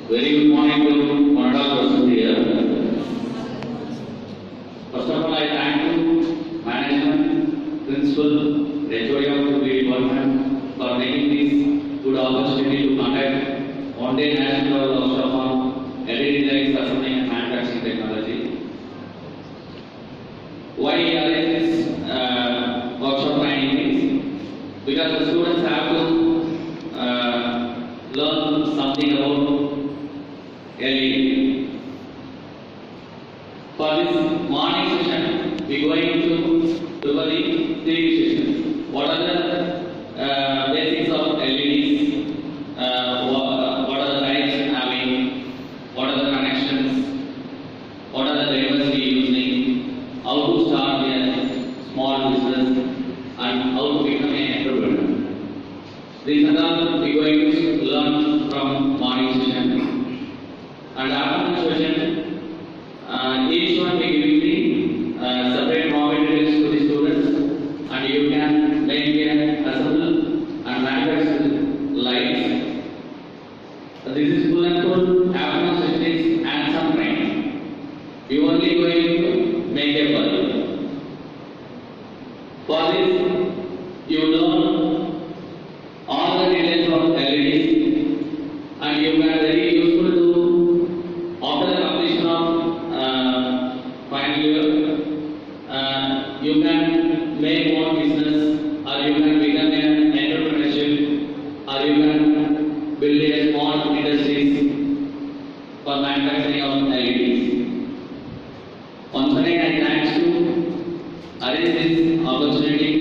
Very good morning to one and all persons here. First of all, I thank you, management, principal, HOD of the department for making this good opportunity to conduct one-day national workshop on LED lights, assembling and manufacturing technology. Why arrange this workshop training is because the students have to learn something about LED. For this morning session, we are going to look at the three sessions. What are the basics of LEDs? What are the types having? What are the connections? What are the drivers we are using? How to start a small business and how to become an entrepreneur. These are all we are going to learn from morning session. And after the session, each one will give the separate raw materials to the students, and you can make and assemble and manufacture lights. This is full and full afternoon session is hands-on training. You only going to make a bulb. For this, you learn all the details of LEDs, and you can very useful to after the completion of final year, you can make more business, or you can become an entrepreneurship, or you can build a small industries for manufacturing of LEDs. Once again, I thank you arrange this opportunity